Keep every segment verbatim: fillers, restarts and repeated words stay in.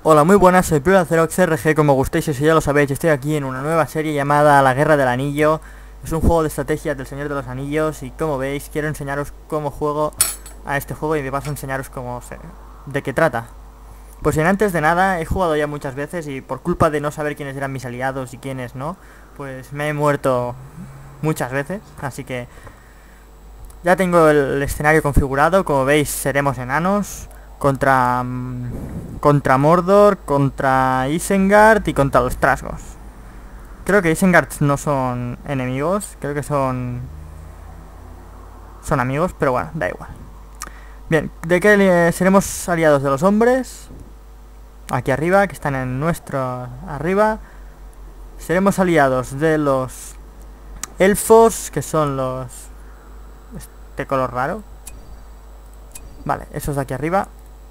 Hola, muy buenas, soy PrimaXRG, como gustéis, y si ya lo sabéis, estoy aquí en una nueva serie llamada La Guerra del Anillo. Es un juego de estrategia del Señor de los Anillos y como veis, quiero enseñaros cómo juego a este juego y de paso enseñaros cómo se... de qué trata. Pues bien, antes de nada, he jugado ya muchas veces y por culpa de no saber quiénes eran mis aliados y quiénes no, pues me he muerto muchas veces, así que... ya tengo el escenario configurado, como veis seremos enanos contra contra Mordor, contra Isengard y contra los Trasgos. Creo que Isengard no son enemigos, creo que son son amigos, pero bueno, da igual. Bien, ¿de qué seremos aliados? De los hombres, aquí arriba, que están en nuestro arriba. Seremos aliados de los elfos, que son los de color raro. Vale, esos de aquí arriba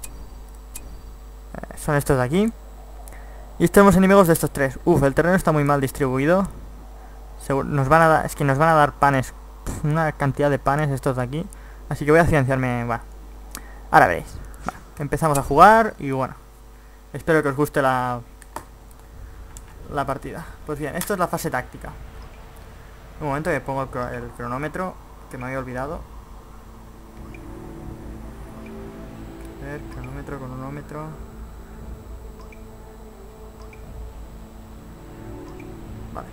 eh, son estos de aquí. Y tenemos enemigos de estos tres. Uf, el terreno está muy mal distribuido. Seguro, nos van a dar, es que nos van a dar panes, una cantidad de panes estos de aquí. Así que voy a financiarme. Bueno, ahora veréis. Vale, empezamos a jugar y bueno, espero que os guste la la partida. Pues bien, esto es la fase táctica. Un momento que pongo el, cro el cronómetro, que me había olvidado. A ver, cronómetro, cronómetro. Vale.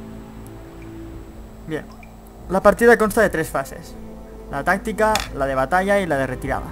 Bien. La partida consta de tres fases: la táctica, la de batalla y la de retirada.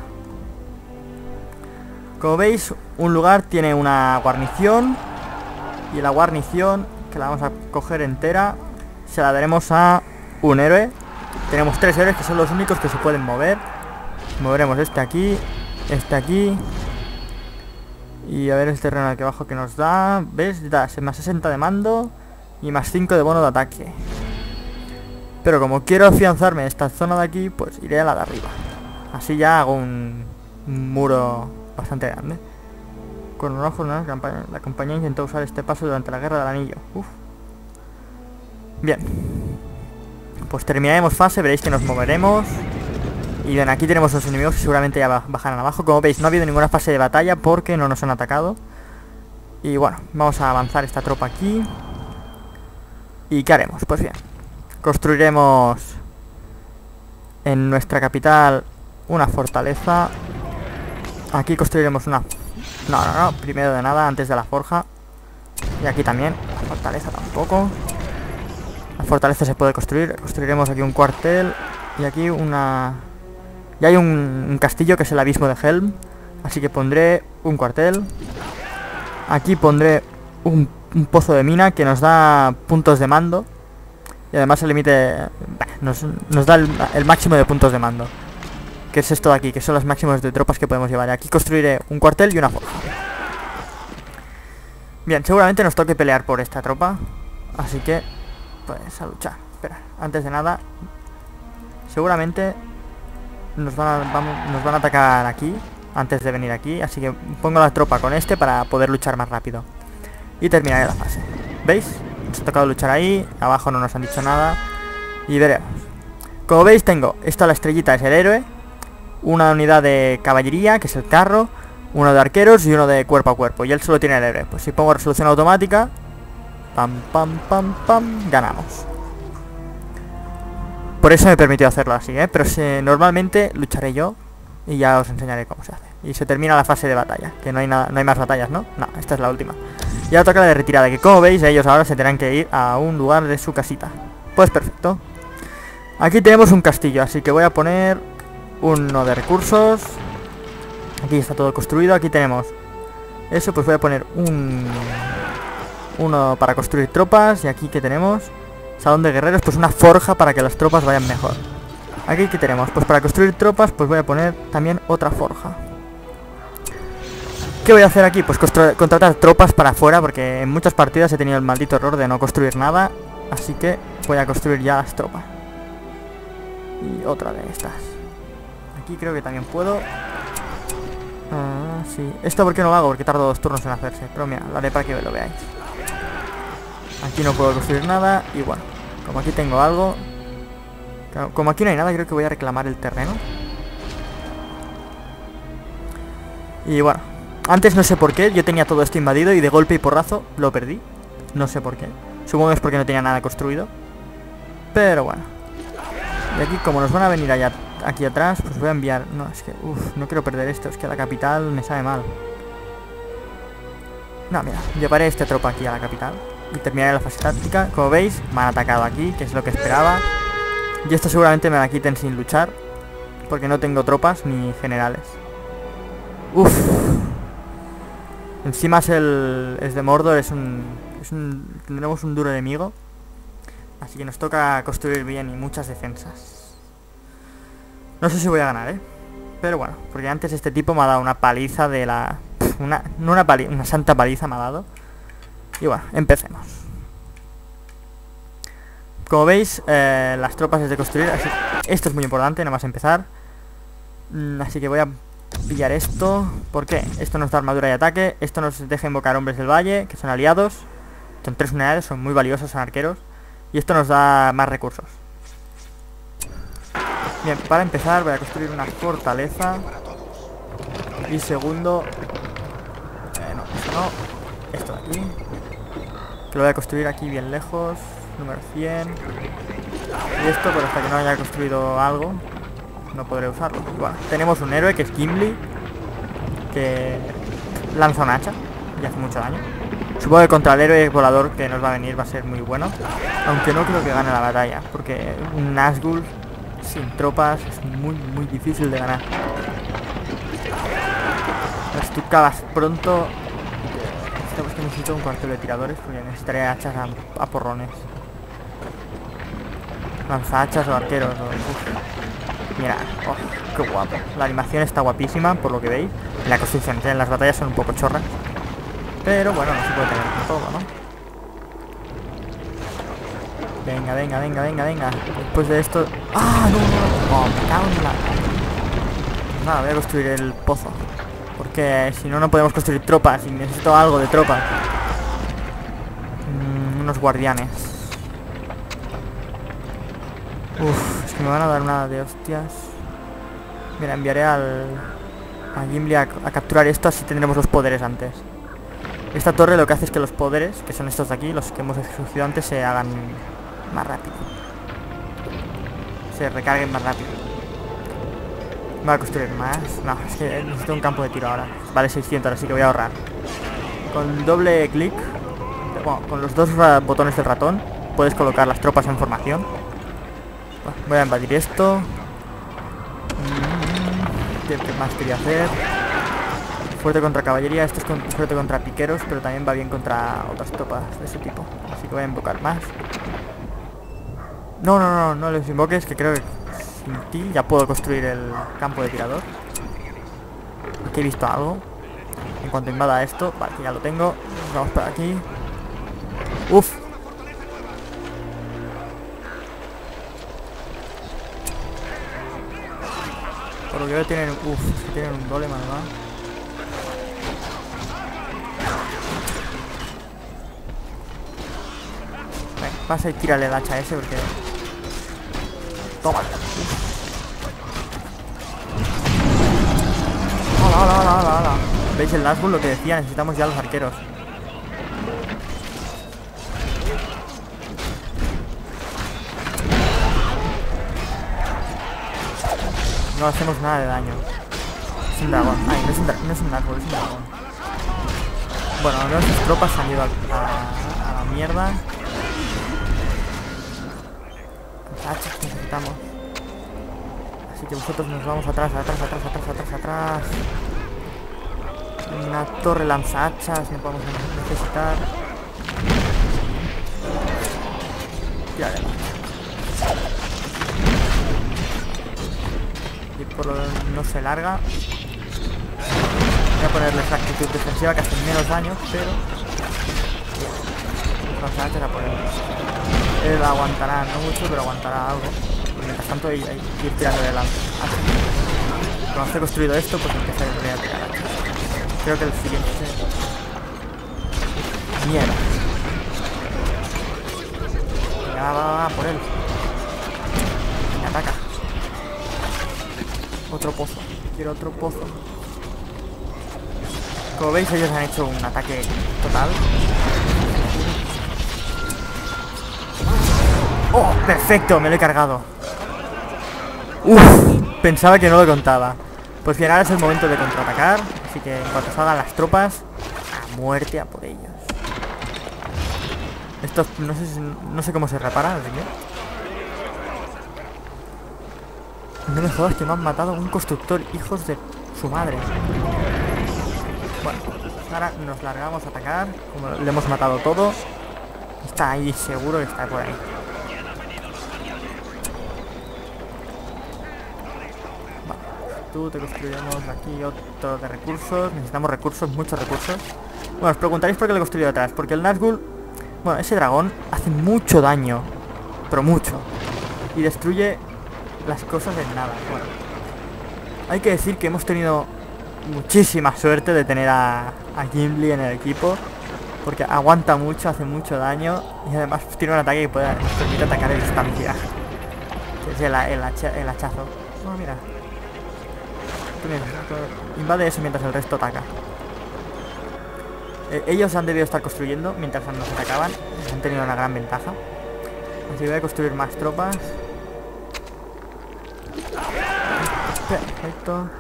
Como veis, un lugar tiene una guarnición y la guarnición, que la vamos a coger entera, se la daremos a un héroe. Tenemos tres héroes que son los únicos que se pueden mover. Moveremos este aquí, este aquí. Y a ver el terreno aquí abajo que nos da. ¿Ves? Da más sesenta de mando y más cinco de bono de ataque. Pero como quiero afianzarme en esta zona de aquí, pues iré a la de arriba. Así ya hago un, un muro bastante grande. Con un ojo, ¿no? La compañía intentó usar este paso durante la Guerra del Anillo. Uf. Bien. Pues terminaremos fase, veréis que nos moveremos. Y bien, aquí tenemos los enemigos que seguramente ya bajarán abajo. Como veis, no ha habido ninguna fase de batalla porque no nos han atacado. Y bueno, vamos a avanzar esta tropa aquí. ¿Y qué haremos? Pues bien, construiremos en nuestra capital una fortaleza. Aquí construiremos una... No, no, no, primero de nada, antes de la forja. Y aquí también, la fortaleza tampoco. La fortaleza se puede construir. Construiremos aquí un cuartel. Y aquí una... Y hay un, un castillo que es el abismo de Helm. Así que pondré un cuartel. Aquí pondré un, un pozo de mina que nos da puntos de mando. Y además el límite... Nos, nos da el, el máximo de puntos de mando. Que es esto de aquí, que son los máximos de tropas que podemos llevar. Y aquí construiré un cuartel y una forja. Bien, seguramente nos toque pelear por esta tropa. Así que... pues a luchar. Espera, antes de nada, seguramente nos van a, vamos, nos van a atacar aquí antes de venir aquí, así que pongo la tropa con este para poder luchar más rápido. Y terminaré la fase. ¿Veis? Nos ha tocado luchar ahí. Abajo no nos han dicho nada. Y veremos. Como veis, tengo esta, la estrellita es el héroe, una unidad de caballería, que es el carro, uno de arqueros y uno de cuerpo a cuerpo. Y él solo tiene el héroe. Pues si pongo resolución automática, pam, pam, pam, pam, ganamos. Por eso me permitió hacerlo así, ¿eh? Pero si, normalmente lucharé yo y ya os enseñaré cómo se hace. Y se termina la fase de batalla, que no hay nada, no hay más batallas, ¿no? No, esta es la última. Y ahora toca la de retirada, que como veis ellos ahora se tendrán que ir a un lugar de su casita. Pues perfecto. Aquí tenemos un castillo, así que voy a poner uno de recursos. Aquí está todo construido, aquí tenemos eso, pues voy a poner un... uno para construir tropas. Y aquí que tenemos salón de guerreros, pues una forja para que las tropas vayan mejor. Aquí que tenemos, pues para construir tropas, pues voy a poner también otra forja. ¿Qué voy a hacer aquí? Pues contratar tropas para afuera, porque en muchas partidas he tenido el maldito error de no construir nada. Así que voy a construir ya las tropas. Y otra de estas. Aquí creo que también puedo. Ah, sí. Esto porque no lo hago, porque tardo dos turnos en hacerse. Pero mira, la haré para que lo veáis. Aquí no puedo construir nada. Y bueno, como aquí tengo algo, como aquí no hay nada, creo que voy a reclamar el terreno. Y bueno, Antes no sé por qué, yo tenía todo esto invadido y de golpe y porrazo lo perdí. No sé por qué. Supongo que es porque no tenía nada construido. Pero bueno. Y aquí, como nos van a venir allá, aquí atrás, pues voy a enviar... No, es que, uff, no quiero perder esto. Es que la capital me sabe mal. No, mira, llevaré esta tropa aquí a la capital y terminaré la fase táctica. Como veis, me han atacado aquí, que es lo que esperaba. Y esto seguramente me la quiten sin luchar, porque no tengo tropas ni generales. Uff. Encima es el... es de Mordor, es un... Es un... Tendremos un duro enemigo. Así que nos toca construir bien y muchas defensas. No sé si voy a ganar, ¿eh? Pero bueno, porque antes este tipo me ha dado una paliza de la... Una, no una paliza, una santa paliza me ha dado. Y bueno, empecemos. Como veis, eh, las tropas es de construir. Así, esto es muy importante, nada más empezar. Mm, así que voy a pillar esto. ¿Por qué? Esto nos da armadura y ataque. Esto nos deja invocar hombres del valle, que son aliados. Son tres unidades, son muy valiosos, son arqueros. Y esto nos da más recursos. Bien, para empezar voy a construir una fortaleza. Y segundo... Eh, no, eso no. Esto de aquí. Que lo voy a construir aquí bien lejos. Número cien. Y esto, pero hasta que no haya construido algo, no podré usarlo. Y bueno, tenemos un héroe que es Gimli, que lanza un hacha y hace mucho daño. Supongo que contra el héroe volador que nos va a venir va a ser muy bueno. Aunque no creo que gane la batalla, porque un Nazgûl sin tropas es muy, muy difícil de ganar. Las tú cavas pronto. Esto es que necesito un cuartel de tiradores, porque necesitaré hachas a, a porrones. Lanzahachas o arqueros. O... Uf. Mira, oh, qué guapo. La animación está guapísima, por lo que veis. Y la construcción, en las batallas son un poco chorras. Pero bueno, no se puede tener con todo, ¿no? Venga, venga, venga, venga, venga. Después de esto... ¡Ah, no, no! Oh, me cago en la... Nada, voy a construir el pozo. Porque si no, no podemos construir tropas. Y necesito algo de tropas. Mm, unos guardianes. Uf, es que me van a dar una de hostias. Mira, enviaré al... a Gimli a, a capturar esto, así tendremos los poderes antes. Esta torre lo que hace es que los poderes, que son estos de aquí, los que hemos escogido antes, se hagan más rápido. Se recarguen más rápido. Voy a construir más. No, es que necesito un campo de tiro ahora. Vale seiscientos, así que voy a ahorrar. Con doble clic, bueno, con los dos botones del ratón, puedes colocar las tropas en formación. Bueno, voy a invadir esto. ¿Qué más quería hacer? Fuerte contra caballería, esto es con, fuerte contra piqueros, pero también va bien contra otras tropas de ese tipo. Así que voy a invocar más. No, no, no, no les invoques, que creo que sin ti ya puedo construir el campo de tirador. Aquí he visto algo. En cuanto invada esto, vale, que ya lo tengo. Vamos por aquí. Uf. Por lo que veo tienen... Uf, es que tienen un golem además. Venga, pasa y tírale el hacha a ese porque... Toma. Hola, hola, hola, hola, hola. ¿Veis el Nazgûl? Lo que decía, necesitamos ya los arqueros. No hacemos nada de daño. Es un dragón. Ay, no es un, no es un Nazgûl, es un dragón. Bueno, al menos sus tropas han ido a, a, a la mierda. Hachas necesitamos. Así que vosotros nos vamos atrás, atrás, atrás, atrás, atrás, atrás. Una torre lanzahachas no podemos necesitar. Ya, ya. Y por lo no se larga. Voy a ponerles actitud defensiva que hacen menos daño, pero lanzahachas a ponerles. Él aguantará, no mucho, pero aguantará algo. Mientras tanto, ir, ir tirando de lanza. Cuando esté construido esto, pues empezaré a tirar hachas. Creo que el siguiente... Mierda. Venga, va, va, va, por él. Me ataca. Otro pozo. Quiero otro pozo. Como veis, ellos han hecho un ataque total. ¡Oh! ¡Perfecto! Me lo he cargado. ¡Uf! Pensaba que no lo contaba. Pues bien, ahora es el momento de contraatacar. Así que en cuanto salgan las tropas, a muerte a por ellos. Esto no sé, si, no sé cómo se repara, así que... No me jodas que me han matado un constructor, hijos de su madre. Bueno, ahora nos largamos a atacar. Como le hemos matado todo, está ahí, seguro que está por ahí. Vale, tú te construiremos aquí otro de recursos. Necesitamos recursos, muchos recursos. Bueno, os preguntaréis por qué lo he construido atrás. Porque el Nazgûl, bueno, ese dragón hace mucho daño, pero mucho, y destruye las cosas en nada. Bueno, hay que decir que hemos tenido muchísima suerte de tener a, a Gimli en el equipo, porque aguanta mucho, hace mucho daño y además tiene un ataque que puede, nos permite atacar a distancia, que es el, el, hacha, el hachazo. Oh, mira, invade eso mientras el resto ataca. eh, ellos han debido estar construyendo mientras nos atacaban, han tenido una gran ventaja. Así voy a construir más tropas. Perfecto.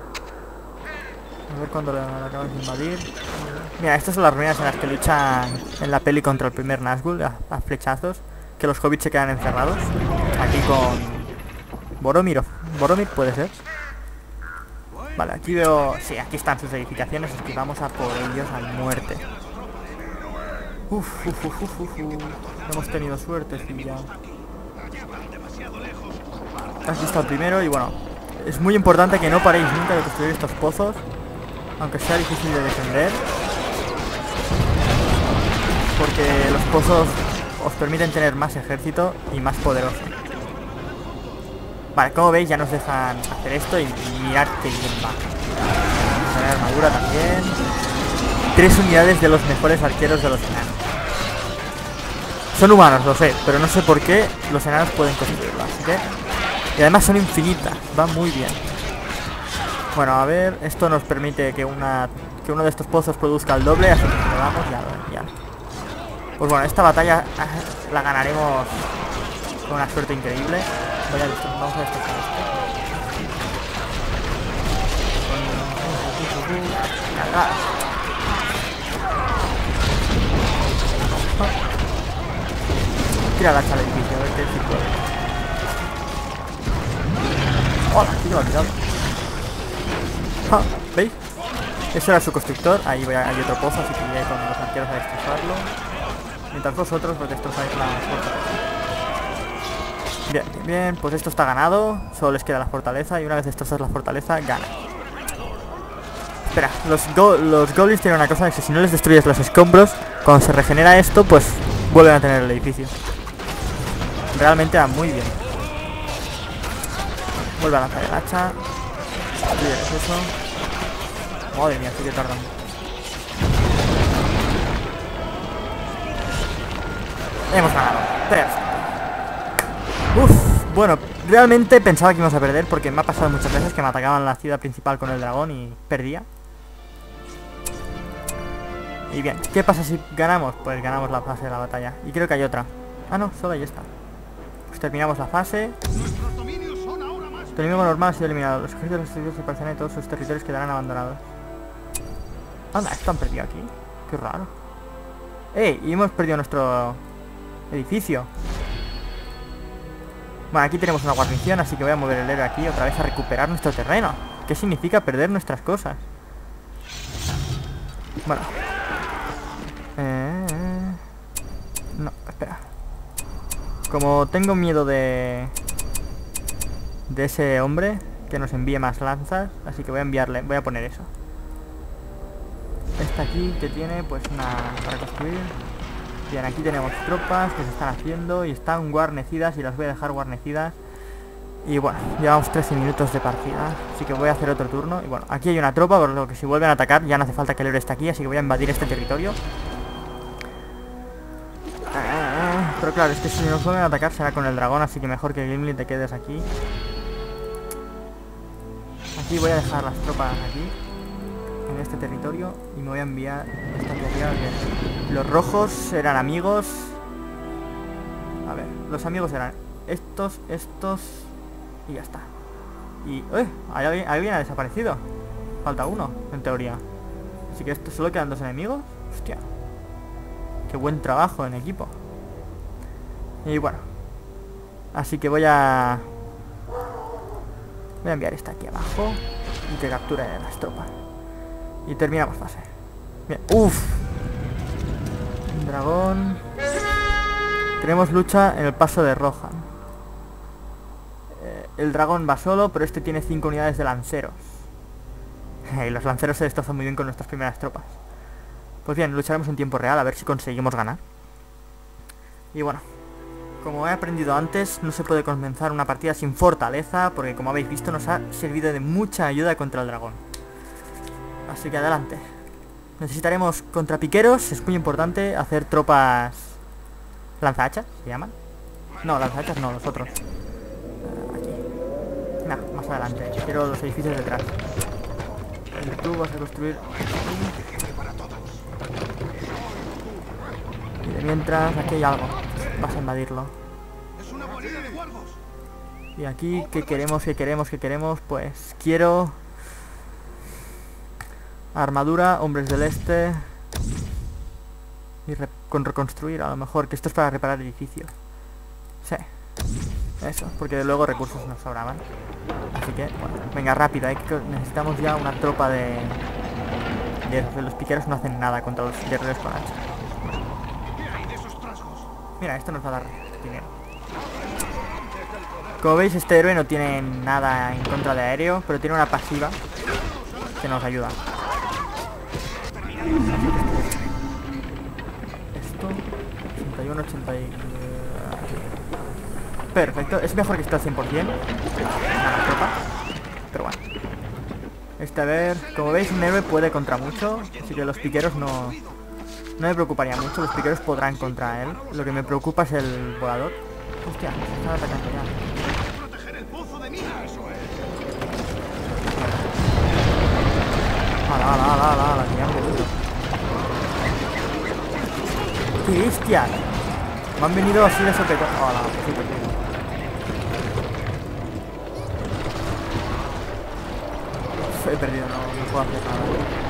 A ver cuándo lo acabamos de invadir. Mira, estas son las ruinas en las que luchan en la peli contra el primer Nazgûl, a, a flechazos. Que los hobbits se quedan encerrados. Aquí con Boromir. Boromir puede ser. Vale, aquí veo... Sí, aquí están sus edificaciones, así que vamos a por ellos a muerte. Uf, uf, uf, uf, uf. Hemos tenido suerte, sí, ya. Aquí está el primero y bueno, es muy importante que no paréis nunca de construir estos pozos, aunque sea difícil de defender, porque los pozos os permiten tener más ejército y más poderoso. Vale, como veis ya nos dejan hacer esto y, y mirad que bien va. Tener armadura también. Tres unidades de los mejores arqueros de los enanos. Son humanos, lo sé, pero no sé por qué los enanos pueden construirlo, así que... Y además son infinitas, va muy bien. Bueno, a ver, esto nos permite que una que uno de estos pozos produzca el doble, así que le damos ya, ya. Pues bueno, esta batalla la ganaremos con una suerte increíble. Voy a destruir, vamos a destrozar esto. Cargar. Tira la hacha al edificio, a ver qué tipo. ¡Hola! Sí que lo ha tirado. Ah, ¿veis? Ese era su constructor. Ahí voy a, hay otro pozo, así que iré con los arqueros a destrozarlo. Mientras vosotros lo destrozáis la fortaleza. Bien, bien, pues esto está ganado. Solo les queda la fortaleza y una vez destrozas la fortaleza, gana. Espera, los, go los goblins tienen una cosa, es que si no les destruyes los escombros, cuando se regenera esto, pues vuelven a tener el edificio. Realmente va muy bien. Vuelve a lanzar el hacha. ¿Qué es eso? Madre mía, sigue tardando. Hemos ganado. Perfecto. Uf, bueno, realmente pensaba que íbamos a perder porque me ha pasado muchas veces que me atacaban la ciudad principal con el dragón y perdía. Y bien, ¿qué pasa si ganamos? Pues ganamos la fase de la batalla. Y creo que hay otra. Ah, no, solo hay esta. Pues terminamos la fase. Tu enemigo normal ha sido eliminado. Los ejércitos de los estudios se parcerán y todos sus territorios quedarán abandonados. Anda, esto han perdido aquí. Qué raro. ¡Ey! Y hemos perdido nuestro edificio. Bueno, aquí tenemos una guarnición, así que voy a mover el héroe aquí otra vez a recuperar nuestro terreno. ¿Qué significa perder nuestras cosas? Bueno. Eh... No, espera. Como tengo miedo de... de ese hombre que nos envíe más lanzas, así que voy a enviarle, voy a poner eso. Esta aquí que tiene pues una para construir. Bien, aquí tenemos tropas que se están haciendo y están guarnecidas y las voy a dejar guarnecidas. Y bueno, llevamos trece minutos de partida, así que voy a hacer otro turno. Y bueno, aquí hay una tropa, por lo que si vuelven a atacar ya no hace falta que el héroe esté aquí, así que voy a invadir este territorio. Pero claro, es que si nos vuelven a atacar será con el dragón, así que mejor que Gimli te quedes aquí. Aquí voy a dejar las tropas aquí. en este territorio y me voy a enviar esta teoría que los rojos eran amigos. A ver, los amigos eran estos, estos y ya está. Y... ¡eh! ¿Alguien, alguien ha desaparecido? Falta uno, en teoría. Así que esto solo quedan dos enemigos. Hostia. Qué buen trabajo en equipo. Y bueno. Así que voy a... Voy a enviar esta aquí abajo. Y que capture las tropas. Y terminamos fase. Bien. ¡Uf! Un dragón. Tenemos lucha en el paso de Rohan. Eh, el dragón va solo, pero este tiene cinco unidades de lanceros. Y los lanceros se destrozan muy bien con nuestras primeras tropas. Pues bien, lucharemos en tiempo real a ver si conseguimos ganar. Y bueno, como he aprendido antes, no se puede comenzar una partida sin fortaleza, porque como habéis visto nos ha servido de mucha ayuda contra el dragón. Así que adelante. Necesitaremos contrapiqueros, es muy importante hacer tropas... ¿Lanzahachas se llaman? No, lanzahachas no, los otros. Uh, aquí. Nah, más adelante. Quiero los edificios detrás. Y tú vas a construir... Y de mientras, aquí hay algo. Vas a invadirlo. Y aquí, ¿qué queremos? ¿Qué queremos? ¿Qué queremos? Pues quiero... Armadura, hombres del este... Y re con reconstruir, a lo mejor, que esto es para reparar edificios. Sí. Eso, porque luego recursos nos sobraban. Así que, bueno, venga, rápido, ¿eh? Que necesitamos ya una tropa de... de... Los piqueros no hacen nada contra los guerreros con hacha. Mira, esto nos va a dar dinero. Como veis, este héroe no tiene nada en contra de aéreo, pero tiene una pasiva que nos ayuda. Esto, ochenta y uno, ochenta y... Perfecto, es mejor que esté al cien por cien. Una tropa. Pero bueno. Este, a ver, como veis, un héroe puede contra mucho, así que los piqueros no... No me preocuparía mucho, los piqueros podrán contra él. Lo que me preocupa es el volador. Hostia, nos están atacando ya. Proteger el pozo de mina, eso es. Ala, ala, ala, ala, ala, que ya me menudo. ¡Qué bestia! Me han venido así de sopetón. Ala, que sí, perdido. He perdido, no, no puedo hacer nada.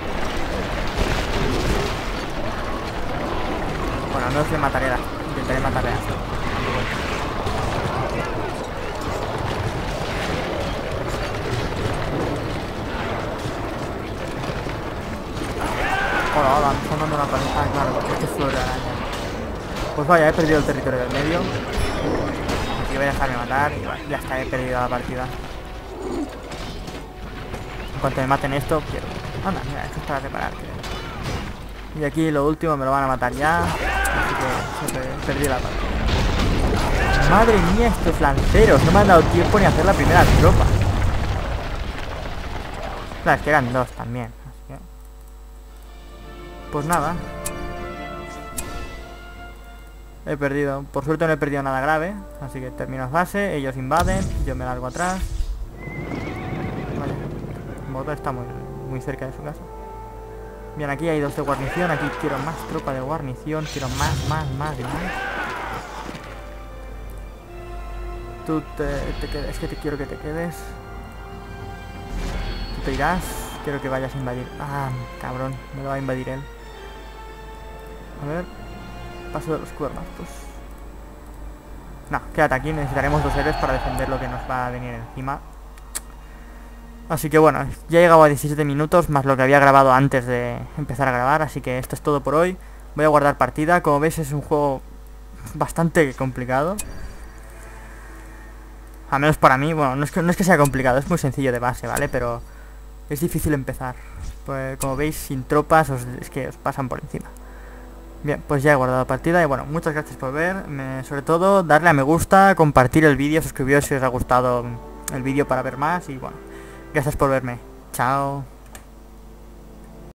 Bueno, no se mataré, intentaré matarle a esto. Hola, hola, me están dando una paliza. Ah, claro, porque este es flor de araña. Pues vaya, he perdido el territorio del medio. Aquí voy a dejarme matar y bueno, ya está, he perdido la partida. En cuanto me maten esto, quiero... Anda, mira, esto es para reparar, creo. Y aquí lo último me lo van a matar ya. Así que he perdido la partida. Madre mía, estos lanceros. No me han dado tiempo ni a hacer la primera tropa. Claro, es que eran dos también. Así que... Pues nada. He perdido. Por suerte no he perdido nada grave. Así que termino fase. Ellos invaden. Yo me largo atrás. Vale. Moto está muy, muy cerca de su casa. Bien, aquí hay dos de guarnición. Aquí quiero más tropa de guarnición. Quiero más, más, más y más. Tú te, te quedes. Es que te quiero que te quedes. Tú te irás. Quiero que vayas a invadir. Ah, cabrón. Me lo va a invadir él. A ver. Paso de los cuernos, pues. No, quédate aquí. Necesitaremos dos héroes para defender lo que nos va a venir encima. Así que bueno, ya he llegado a diecisiete minutos, más lo que había grabado antes de empezar a grabar, así que esto es todo por hoy. Voy a guardar partida, como veis es un juego bastante complicado. Al menos para mí, bueno, no es que, no es que sea complicado, es muy sencillo de base, ¿vale? Pero es difícil empezar. Pues como veis, sin tropas, os, es que os pasan por encima. Bien, pues ya he guardado partida y bueno, muchas gracias por ver. Me, sobre todo, darle a me gusta, compartir el vídeo, suscribiros si os ha gustado el vídeo para ver más y bueno. Gracias por verme. Chao.